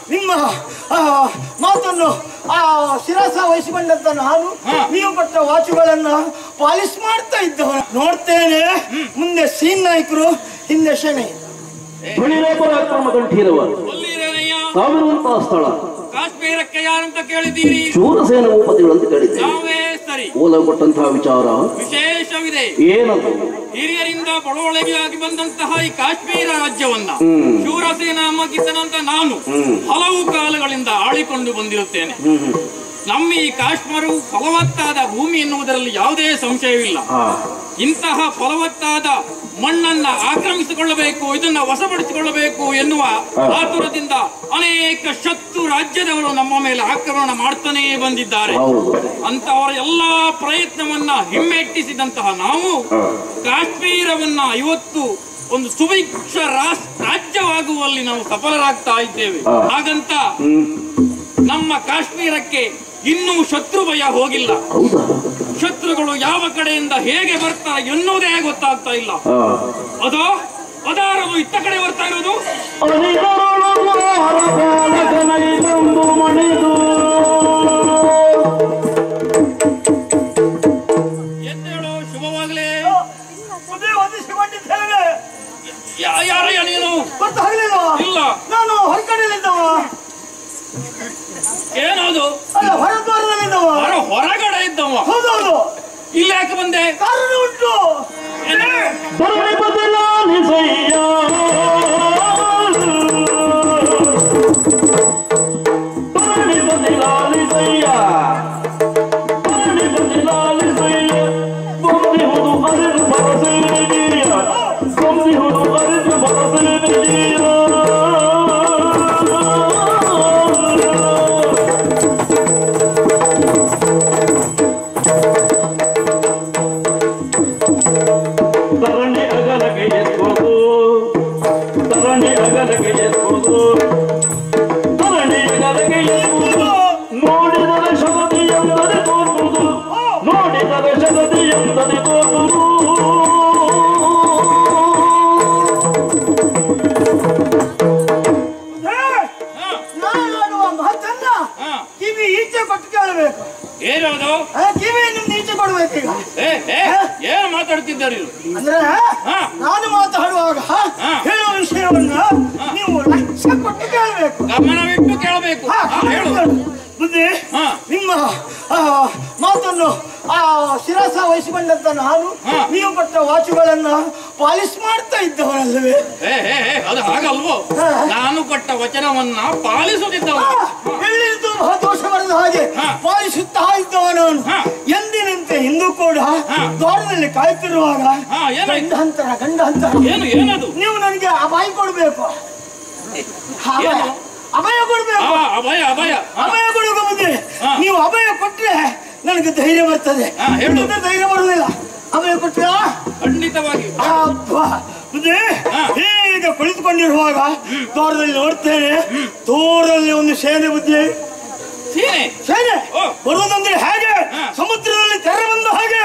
ನಿಮ್ಮ ಮಾತನ್ನು ಶಿರಸ ವಹಿಸಿಕೊಂಡಂತ ನಾನು ನೀವು ಕೊಟ್ಟ ವಾಚುಗಳನ್ನ ಪಾಲಿಸ್ ಮಾಡ್ತಾ ಇದ್ದವ ನೋಡ್ತೇನೆ. ಮುಂದೆ ಸೀನ್ ನಾಯಕರು, ಹಿಂದೆ ಶನಿ ಸಾವಿರುವಂತಹ ಸ್ಥಳ ಕಾಶ್ಮೀರಕ್ಕೆ ಯಾರಂತ ಕೇಳಿದ್ದೀರಿ? ಶೂರಸೇನ ಭೂಪತಿಗಳಂತ ಕೇಳಿದ್ದೀರಿ. ಸರಿ, ಓಲ ಕೊಟ್ಟಂತಹ ವಿಚಾರ ವಿಶೇಷವಿದೆ. ಏನದು? ಹಿರಿಯರಿಂದ ಬಡವಳಿಗೆಯಾಗಿ ಬಂದಂತಹ ಈ ಕಾಶ್ಮೀರ ರಾಜ್ಯವನ್ನ ಶೂರಸೇನ ಮಗಿತನಂತ ನಾನು ಹಲವು ಕಾಲಗಳಿಂದ ಆಳಿಕೊಂಡು ಬಂದಿರುತ್ತೇನೆ. ನಮ್ಮ ಈ ಕಾಶ್ಮೀರವು ಫಲವತ್ತಾದ ಭೂಮಿ ಎನ್ನುವುದರಲ್ಲಿ ಯಾವುದೇ ಸಂಶಯವಿಲ್ಲ. ಇಂತಹ ಫಲವತ್ತಾದ ಮಣ್ಣನ್ನ ಆಕ್ರಮಿಸಿಕೊಳ್ಳಬೇಕು, ಇದನ್ನ ವಶಪಡಿಸಿಕೊಳ್ಳಬೇಕು ಎನ್ನುವ ಆತುರದಿಂದ ಅನೇಕ ಶತ್ರು ರಾಜ್ಯದವರು ನಮ್ಮ ಮೇಲೆ ಆಕ್ರಮಣ ಮಾಡ್ತಾನೇ ಬಂದಿದ್ದಾರೆ. ಅಂತವರ ಎಲ್ಲಾ ಪ್ರಯತ್ನವನ್ನ ಹಿಮ್ಮೆಟ್ಟಿಸಿದಂತಹ ನಾವು ಕಾಶ್ಮೀರವನ್ನ ಇವತ್ತು ಒಂದು ಸುಭಿಕ್ಷ ರಾಜ್ಯವಾಗುವಲ್ಲಿ ನಾವು ಸಫಲರಾಗ್ತಾ ಇದ್ದೇವೆ. ಹಾಗಂತ ನಮ್ಮ ಕಾಶ್ಮೀರಕ್ಕೆ ಇನ್ನೂ ಶತ್ರು ಭಯ ಹೋಗಿಲ್ಲ. ಶತ್ರುಗಳು ಯಾವ ಕಡೆಯಿಂದ ಹೇಗೆ ಬರ್ತಾರೆ ಎನ್ನುವುದೇ ಗೊತ್ತಾಗ್ತಾ ಇಲ್ಲ. ಅದು ಅದಾರದು ಇತ್ತ ಕಡೆ ಬರ್ತಾ ಇರೋದು. ಎದ್ದೇಳು, ಶುಭವಾಗಲೇ. ಯಾರಯ್ಯ ನೀನು? ಇಲ್ಲ, ನಾನು ಹೊರಗಡೆಯಲ್ಲಿದ್ದವ. ಏನದು? ಹೊರಗಡೆ ಇದ್ದವ. ಹೌದೌದು. ಇಲ್ಲಿ ಯಾಕೆ ಬಂದೆ? ಕಾರಣ ಉಂಟು. ಏನದು? ಕಿವಿಯನ್ನು ಈಚೆ ಕೊಡ್ಬೇಕೀಗ. ಏನು ಮಾತಾಡ್ತಿದ್ದಾರೆ? ಅಂದ್ರೆ ನಾನು ಮಾತಾಡುವಾಗ ಹೇಳುವ ವಿಷಯವನ್ನ ನೀವು ಲಕ್ಷ್ಯ ಕೊಟ್ಟು ಕೇಳಬೇಕು, ಗಮನವಿಟ್ಟು ಕೇಳಬೇಕು. ಬುದ್ಧಿ, ನಿಮ್ಮ ಮಾತನ್ನು ಶಿರಸ ವಹಿಸಿಕೊಂಡಂತ ನಾನು ನೀವು ಕೊಟ್ಟ ವಾಚುಗಳನ್ನ ಪಾಲಿಸ್ ಮಾಡ್ತಾ ಇದ್ದವನಲ್ಲವೇ? ಅದು ಹಾಗಲ್ವೋ? ನಾನು ಕೊಟ್ಟ ವಚನವನ್ನ ಪಾಲಿಸುತ್ತಿದ್ದವ. ಎಲ್ಲಿದ್ದು ದೋಷ ಬರದ ಹಾಗೆ ಪಾಲಿಸುತ್ತಾ ಇದ್ದವ ನಾನು. ಎಂದಿನಂತೆ ಇಂದು ಕೂಡ ದ್ವಾರದಲ್ಲಿ ಕಾಯ್ತಿರುವಾಗ ಗಂಡಾಂತರ ಏನದು? ನೀವು ನನಗೆ ಅಭಯ ಕೊಡ್ಬೇಕು. ಅಭಯ ಕೊಡ್ಬೇಕು. ಅಭಯ ಕೊಡುವ ಮುಂದೆ ನೀವು ಅಭಯ ಕೊಟ್ರೆ ನನಗೆ ಧೈರ್ಯ ಬರ್ತದೆ. ಧೈರ್ಯ ಬರುವುದಿಲ್ಲ. ಅಭಯ ಕೊಟ್ಟ ಖಂಡಿತವಾಗಿ. ಈಗ ಕುಳಿತುಕೊಂಡಿರುವಾಗ ದ್ವಾರದಲ್ಲಿ ನೋಡ್ತೇನೆ, ದೂರದಲ್ಲಿ ಒಂದು ಸೇನೆ. ಬುದ್ಧಿ, ಸೇನೆ ಬರುವುದಂದ್ರೆ ಹೇಗೆ? ಸಮುದ್ರದಲ್ಲಿ ತೆರೆ ಬಂದ ಹಾಗೆ.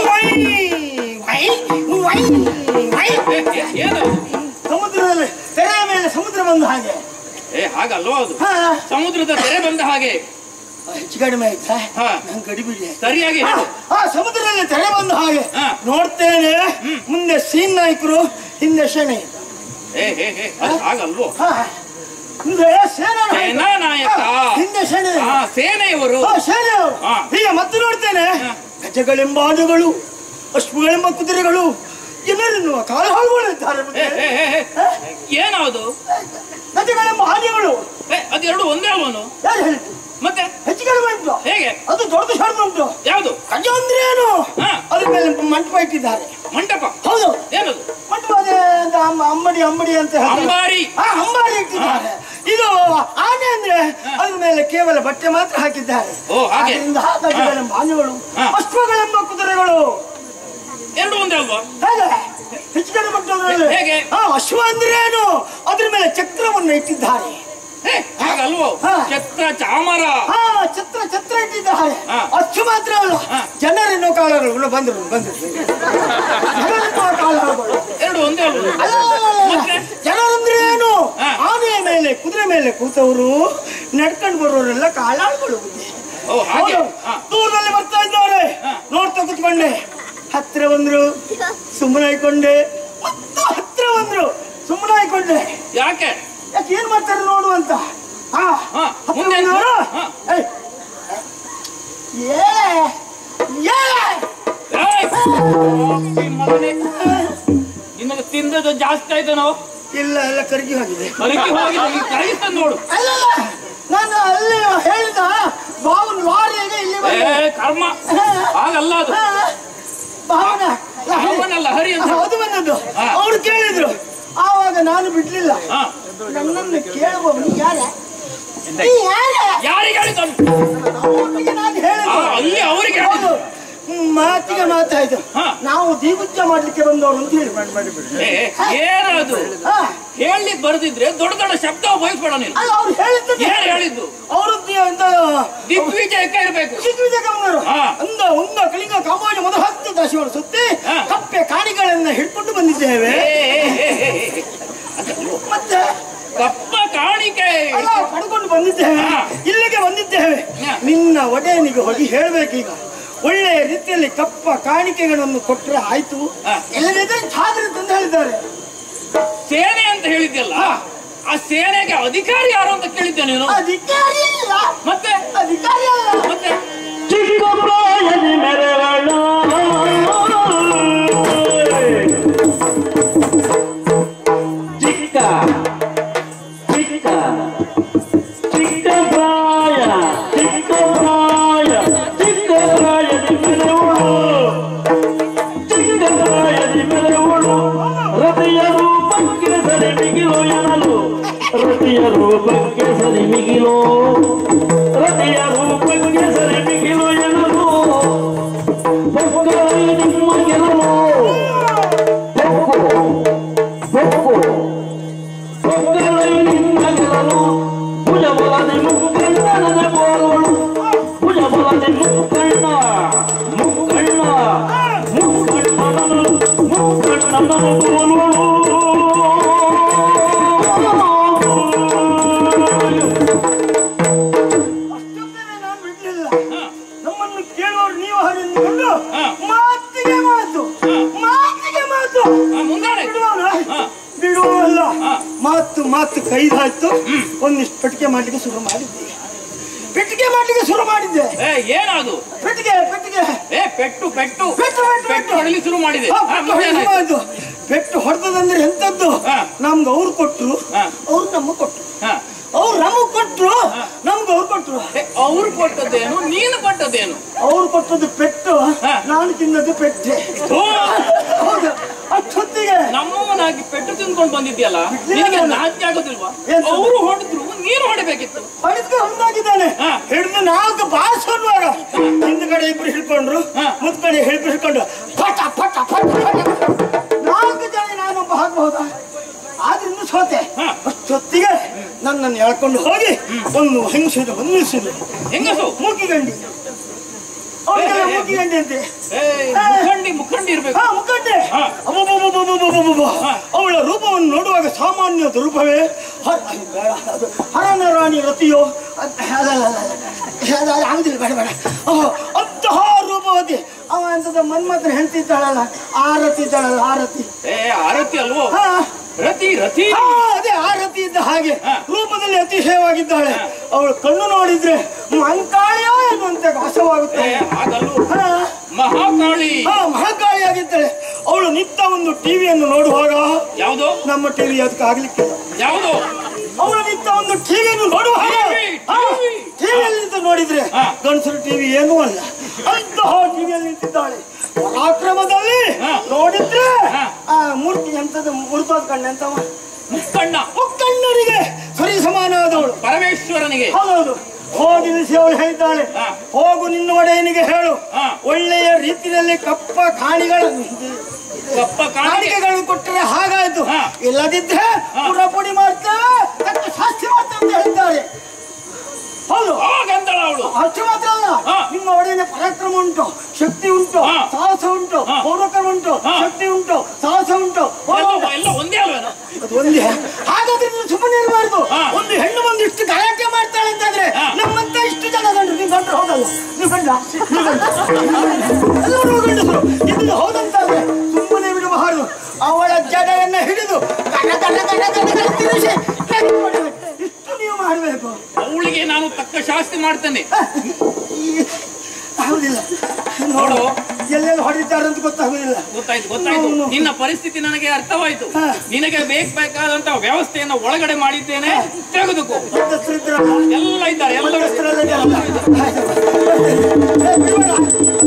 ಸಮುದ್ರದಲ್ಲಿ ತೆರೆಯ ಮೇಲೆ ಸಮುದ್ರ ಬಂದ ಹಾಗೆ. ಹಾಗಲ್ವ? ಅದು ಸಮುದ್ರದ ತೆರೆ ಬಂದ ಹಾಗೆ. ಹೆಚ್ಚು ಕಡಿಮೆ ಆಯ್ತಾ? ನಂಗೆ ಗಡಿಬಿಡಿ. ಸರಿಯಾಗಿ ಸಮುದ್ರದಲ್ಲಿ ತೆರೆ ಬಂದ ಹಾಗೆ ನೋಡ್ತೇನೆ. ಮುಂದೆ ಸೀನ್ ನಾಯಕರು, ಹಿಂದೆ ಶನಿ. ಹಾಗಲ್ವೋ? ಹಿಂದೆ ಸೇನಾ ನಾಯಕ, ಹಿಂದೆ ಶನಿ, ಸೇನೆಯವರು. ಸೇನೆಯವರು. ಈಗ ಮತ್ತೆ ನೋಡ್ತೇನೆ, ಗಜಗಳೆಂಬ ಆನೆಗಳು, ಅಶ್ವಗಳೆಂಬ ಕುದುರೆಗಳು, ಜನರನ್ನು ಕಾಲುಗಳಿದ್ದಾರೆ. ಏನದು? ಗಜಗಳೆಂಬ ಆನೆಗಳು. ಅದೆರಡು ಒಂದೇ ಅಲ್ವನು? ಯಾರು ಹೇಳಿದ್ದು? ಮತ್ತೆ ಹೆಚ್ಚು ಕಡಿಮೆ ಉಂಟು. ಹೇಗೆ? ಅದು ದೊಡ್ಡ ಶಾರ್ದು ಉಂಟು. ಯಾವುದು? ಗಜ ಅಂದ್ರೆ ಏನು? ಅದ್ರ ಮೇಲೆ ಮಂಟಪ ಇಟ್ಟಿದ್ದಾರೆ. ಮಂಟಪ? ಹೌದು. ಏನದು? ಮಂಟಪ ಅಂಬಡಿ ಅಂತ ಅಂಬಾರಿ. ಅಂಬಾರಿ ಇಟ್ಟಿದ್ದಾರೆ. ಇದು ಆನೆ ಅಂದ್ರೆ ಅದ್ರ ಮೇಲೆ ಕೇವಲ ಬಟ್ಟೆ ಮಾತ್ರ ಹಾಕಿದ್ದಾರೆ. ಗಜಗಳೆಂಬ ಆನೆಗಳು, ಅಶ್ವಗಳೆಂಬ ಕುದುರೆಗಳು. ಎರಡು ಒಂದೇ ಅಲ್ವಾ? ಹೇಗೆ? ಹೆಚ್ಚು ಕಡಿಮೆ ಉಂಟು. ಹೇಗೆ? ಅಶ್ವ ಅಂದ್ರೆ ಏನು? ಅದ್ರ ಮೇಲೆ ಚಕ್ರವನ್ನು ಇಟ್ಟಿದ್ದಾರೆ. ಹಾಗಲ್ವೋ? ಛತ್ರ ಚಾಮರ. ಛತ್ರ ಇಟ್ಟಿದ್ದಾರೆ. ಅಷ್ಟು ಮಾತ್ರ ಅಲ್ಲ, ಜನರೆನ್ನೋ ಕಾಲಗಳು ಬಂದರು. ಎರಡು ಒಂದೇ ಅಲ್ವ? ಜನರಂದ್ರೆ ಏನು? ಆನೆಯ ಮೇಲೆ ಕುದುರೆ ಮೇಲೆ ಕೂತವರು ನಡ್ಕೊಂಡು ಬರೋರೆಲ್ಲ ಕಾಳಾಳುಗಳು ದೂರದಲ್ಲಿ ಬರ್ತಾ ಇದ್ದಾರೆ. ನೋಡ್ತಾ ಕೂತ್ಕೊಂಡೆ, ಹತ್ರ ಬಂದ್ರು ಸುಮ್ಮನೆ ಆಯ್ಕೊಂಡೆ, ಮತ್ತು ಹತ್ರ ಬಂದ್ರು ಸುಮ್ಮನೆ ಆಯ್ಕೊಂಡೆ. ಯಾಕೆ ಏನ್ ಮಾಡ್ತಾರೆ ನೋಡು ಅಂತ. ನಿಮಗೆ ತಿಂದದ್ದು ಜಾಸ್ತಿ ಆಯ್ತಾನೋ? ಇಲ್ಲ, ಎಲ್ಲ ಕರಗಿ ಹೋಗಿದೆ. ನೋಡು, ನಾನು ಅಲ್ಲಿ ಹೇಳಿದ ಬಾವನ ಲಾರಿಗೆ ಇಲ್ಲಿ ಕರ್ಮ ಹಾಗಲ್ಲ, ಅದು ಭಾವನಲ್ಲ ಹರಿ ಅಂತ ಅದು ಬಂದದ್ದು. ಅವ್ರು ಕೇಳಿದ್ರು, ಆವಾಗ ನಾನು ಬಿಡ್ಲಿಲ್ಲ. ನನ್ನನ್ನು ಕೇಳುವವನು ಯಾರ? ಯಾರಿಗೆ ಹೇಳಿದ? ನಾನು ಹೇಳಿದೆ ಅವರಿಗೆ ಮಾತಿಗೆ ಮಾತಾಯ್ತು. ನಾವು ದೀಗುಜ್ಜ ಮಾಡ್ಲಿಕ್ಕೆ ಬಂದವರು ಅಂತ ಹೇಳಿ ಏನದು ಹೇಳಲಿಕ್ಕೆ ಬರ್ದಿದ್ರೆ ದೊಡ್ಡ ದೊಡ್ಡ ಶಬ್ದ ಉಪಯೋಗಿಸ್ಬೇಡ ನೀನು. ಅವ್ರು ಹೇಳಿದ್ದು ಏನು ಹೇಳಿದ್ದು? ಅವರು ದಿಗ್ವಿಜಯಕ್ಕೆ ಇರಬೇಕು. ದಿಗ್ವಿಜಯಕ್ಕೆ ಬಂದರು. ಉಂದ ಕಳಿಂಗ ಕಾಂಬೋಜ ಮೊದ 10 ದಶಗಳು ಸುತ್ತಿ ಕಪ್ಪೆ ಕಾಣಿಗಳನ್ನ ಹಿಡ್ಕೊಂಡು ಬಂದಿದ್ದೇವೆ. ಮತ್ತೆ ಕಪ್ಪ ಕಾಣಿಕೆ ಪಡ್ಕೊಂಡು ಬಂದಿದ್ದೇವೆ, ಇಲ್ಲಿಗೆ ಬಂದಿದ್ದೇವೆ. ನಿನ್ನ ಒಡೆಯನಿಗೆ ಹೋಗಿ ಹೇಳ್ಬೇಕೀಗ, ಒಳ್ಳೆಯ ರೀತಿಯಲ್ಲಿ ಕಪ್ಪ ಕಾಣಿಕೆಗಳನ್ನು ಕೊಟ್ಟರೆ ಆಯ್ತು, ಎಲ್ಲದಿದ್ರೆ ಛಾದ್ರೆ ತಂದು ಹೇಳಿದ್ದಾರೆ. ಸೇನೆ ಅಂತ ಹೇಳಿದ್ಯಲ್ಲ, ಆ ಸೇನೆಗೆ ಅಧಿಕಾರಿ ಯಾರು ಅಂತ ಕೇಳಿದ್ದೆ ನೀನು? ಅಧಿಕಾರಿ ಇಲ್ಲ. ಮತ್ತೆ ಅಧಿಕಾರಿ ಅಲ್ಲ, ಮತ್ತೆ ಚಿಕ್ಕ ಪ್ರಾಯದಿ ಮೆರವಣ ಚಿಕ್ಕ ಚಿಕ್ಕ ಚಿಕ್ಕ ಪ್ರಾಯ ಚಿಕ್ಕ ಪ್ರಾಯ ಚಿಕ್ಕ ಪ್ರಾಯದಿ ಮೆರವಳು ಚಿಕ್ಕ ಪ್ರಾಯದಿ ಮೆರವಳು ರತಿಯ ರೂಪಕ್ಕೆ ಸರಿ ಮಿಗಿಲು ಎನಲು ರತಿಯ ರೂಪಕ್ಕೆ ಸರಿ ಮಿಗಿಲು ರತಿಯ ರೂಪಕ್ಕೆ ಸರಿ ಮಿಗಿಲು ಎನಲು ಹೊಕ್ಕೈ ನಿಮ್ಮ ಗೆಲುವು ಹೊಕ್ಕು ಹೊಕ್ಕೈ ನಿಮ್ಮ ಗೆಲುವು ಭುಜಬಲದೆ ಮುಕ್ಕಣ್ಣನ ಬೋಲುಳು ಭುಜಬಲದೆ ಮುಕ್ಕಣ್ಣ ಮುಕ್ಕಣ್ಣ ಮುಕ್ಕಣ್ಣನ ಬೋಲುಳು ಬಿಡುವಲ್ಲ. ಮಾತು ಮಾತು ಕೈದಾಯ್ತು. ಒಂದಿಷ್ಟು ಪೆಟ್ಟಿಗೆ ಮಾಡ್ಲಿಕ್ಕೆ ಶುರು ಮಾಡಿದ್ದೆ. ಪೆಟ್ಟಿಗೆ ಮಾಡ್ಲಿಕ್ಕೆ ಶುರು ಮಾಡಿದ್ದೆ. ಏನದು? ಪೆಟ್ಟಿಗೆ ಪೆಟ್ಟಿಗೆ ಪೆಟ್ಟು ಪೆಟ್ಟು ಪೆಟ್ಟು ಪೆಟ್ಟು ಹೊಡಲಿ ಶುರು ಮಾಡಿದೆ. ಪೆಟ್ಟು ಹೊಡೆದಂದ್ರೆ ಎಂತದ್ದು? ನಮ್ಗೆ ಅವ್ರು ಕೊಟ್ರು, ಅವ್ರು ನಮ್ಗೆ ಕೊಟ್ರು, ಅವ್ರು ನಮಗ್ ಕೊಟ್ರು, ನಮ್ಗೆ ಅವ್ರು ಕೊಟ್ರು. ಅವ್ರು ಕೊಟ್ಟದ್ದೇನು, ನೀನು ಕೊಟ್ಟದ್ದೇನು? ಅವ್ರು ಕೊಟ್ಟದ್ದು ಪೆಟ್ಟು, ನಾನು ತಿನ್ನದು ಪೆಟ್ಟೆ. ಹೌದು, ಅಷ್ಟೊತ್ತಿಗೆ ನಮ್ಮವನಾಗಿ ಪೆಟ್ಟು ತಿಂದ್ಕೊಂಡು ಬಂದಿದ್ಯಲ್ಲ, ನಿನಗೆ ನಾಚಿಕೆ ಆಗೋದಿಲ್ವಾ? ಅವರು ಹೊಡೆದ್ರು, ನೀನು ಹೊಡಿಬೇಕಿತ್ತು. ಹೊಡೆದ್ಕೆ ಹೊಂದಾಗಿದ್ದಾನೆ. ಹಿಡಿದು 4 ಬಾಸ್ ಹೊಡುವಾಗ ಹಿಂದ್ಗಡೆ ಇಬ್ರು ಹಿಡ್ಕೊಂಡ್ರು, ಮುದ್ಕಡೆ ಹಿಡ್ಕೊಂಡು ಪಟ ಪಟ ಪಟ ಪಟ 4 ಜನ ನಾನೊಬ್ಬ ಹಾಕಬಹುದಾ? ಆದ್ರಿಂದ ಸೋತೆ. ಅಷ್ಟೊತ್ತಿಗೆ ನನ್ನನ್ನು ಎಳ್ಕೊಂಡು ಹೋಗಿ ಒಂದು ಹೆಂಗಸಿದ ಬಂದಿಸಿದ್ರು. ಹೆಂಗಸು ಮೂಕಿಗಂಡಿ, ಅವರಿಗೆಲ್ಲ ಮೂಕಿಗಂಡಿ ಅಂತೆ. ಮುಖಂಡಿ ಮುಖಂಡಿ ಇರ್ಬೇಕು. ಮುಖಂಡಿ. ಅವಳ ರೂಪವನ್ನು ನೋಡುವಾಗ ಸಾಮಾನ್ಯದ ರೂಪವೇ ಹರನ ರಾಣಿ ರತಿಯೋ ಆಗುದಿಲ್ಲ, ಬೇಡ ಬೇಡ. ಅಂತಹ ರೂಪವತಿ. ಅವ ಅಂತದ ಮನ್ಮಥನ ಹೆಂಡ್ತಿದ್ದಾಳಲ್ಲ, ಆರತಿ ಇದ್ದಾಳಲ್ಲ, ಆರತಿ. ಆರತಿ ಅಲ್ವೋ? ರತಿ ರತಿ. ಅದೇ ಆರತಿ ಇದ್ದ ಹಾಗೆ ರೂಪದಲ್ಲಿ ಅತಿಶಯವಾಗಿದ್ದಾಳೆ. ಅವಳು ಕಣ್ಣು ನೋಡಿದ್ರೆ ಮಂಕಾಳಿಯೋ ಎನ್ನುವಂತೆ ಭಾಸವಾಗುತ್ತೆ. ಮಹಾಕಾಳಿ. ಮಹಾಕಾಳಿಯಾಗಿದ್ದಾಳೆ ಅವಳು. ನಿತ್ಯ ಒಂದು ಟಿವಿಯನ್ನು ನೋಡುವಾಗ, ಯಾವುದು ನಮ್ಮ ಟಿವಿ ಅದಕ್ಕೆ ಆಗ್ಲಿಕ್ಕಿಲ್ಲ. ಯಾವುದು? ಅವಳು ನಿತ್ಯ ಒಂದು ಟಿವಿಯನ್ನು ನೋಡುವಾಗ, ಟಿವಿಯಲ್ಲಿ ನೋಡಿದ್ರೆ ಗಂಡಸರು ಟಿವಿ ಏನೂ ಅಲ್ಲ, ಅಂತಹ ಟಿವಿಯಲ್ಲಿ ನಿಂತಿದ್ದಾಳೆ. ಪರಾಕ್ರಮದಲ್ಲಿ ನೋಡಿದ್ರೆ ಆ ಮೂರ್ತಿ ಎಂತದ ಮುರುಪಾದ ಕಣ್ಣ ಅಂತವ ಮುಕ್ಕಣ್ಣ. ಮುಕ್ಕಣ್ಣರಿಗೆ ಸರಿ ಸಮಾನವಾದವಳು, ಪರಮೇಶ್ವರನಿಗೆ. ಹೌದೌದು. ಹೋಗಿ ನಿಲ್ಲಿಸಿ ಅವಳು ಹೇಳಿದ್ದಾಳೆ, ಹೋಗು ನಿನ್ನ ಒಡೆಯನಿಗೆ ಹೇಳು, ಒಳ್ಳೆಯ ರೀತಿಯಲ್ಲಿ ಕಪ್ಪ ಕಾಣಿಕೆಗಳು ಕೊಟ್ಟರೆ ಹಾಗಾಯ್ತು, ಇಲ್ಲದಿದ್ರೆ ಪುಡಿ ಮಾಡ್ತೇವೆ, ಶಾಸ್ತಿ ಮಾಡ್ತೇವೆ ಅಂತ ಹೇಳಿದ್ದಾರೆ. ಹೌದು, ಅವಳು ಅಷ್ಟು ಮಾತ್ರ ಅಲ್ಲ, ನಿಮ್ಮ ಒಡೆಯನ ಪರಾಕ್ರಮ ಉಂಟು, ಶಕ್ತಿ ಉಂಟು, ಸಾಹಸ ಉಂಟು, ಪೌರಕರ್ಮ ಉಂಟು, ಶಕ್ತಿ ಉಂಟು, ಸಾಹಸ ಉಂಟು. ಎಲ್ಲ ಒಂದೇ ಅಲ್ವೇನೋ? ಅದು ಒಂದೇ. ಹಾಗಾದ್ರೆ ನೀವು ಸುಮ್ಮನೆ ಇರಬಾರ್ದು. ಒಂದು ಹೆಣ್ಣು ಬಂದು ಇಷ್ಟು ಗಲಾಟೆ ಮಾಡ್ತಾಳೆ ಅಂತಾದ್ರೆ ನಮ್ಮಂತ ಇಷ್ಟು ಜನ ಗಂಡ್ರು, ನೀವು ಗಂಡ್ರು ಹೌದಲ್ಲ? ನೀವು ಗಂಡ ಎಲ್ಲರೂ ಗಂಡಸರು ಇದು ಹೌದಂತಾದ್ರೆ ಸುಮ್ಮನೆ ಬಿಡಬಾರದು. ಅವಳ ಜಡೆಯನ್ನ ಹಿಡಿದು ತಿರುಗಿಸಿ ಇಷ್ಟು ನೀವು ಮಾಡಬೇಕು. ಅವಳಿಗೆ ನಾನು ತಕ್ಕ ಶಾಸ್ತಿ ಮಾಡ್ತೇನೆ. ಆಗುದಿಲ್ಲ ನೋಡು, ಎಲ್ಲೆಲ್ಲಿ ಹೊಡಿತಾರೆ ಅಂತ ಗೊತ್ತಾಗುದಿಲ್ಲ. ಗೊತ್ತಾಯ್ತು. ನಿನ್ನ ಪರಿಸ್ಥಿತಿ ನನಗೆ ಅರ್ಥವಾಯ್ತು. ನಿನಗೆ ಬೇಕಾದಂತ ವ್ಯವಸ್ಥೆಯನ್ನು ಒಳಗಡೆ ಮಾಡಿದ್ದೇನೆ. ತೆಗೆದುಕೋ. ಎಲ್ಲ ಇದ್ದಾರೆ, ಎಲ್ಲ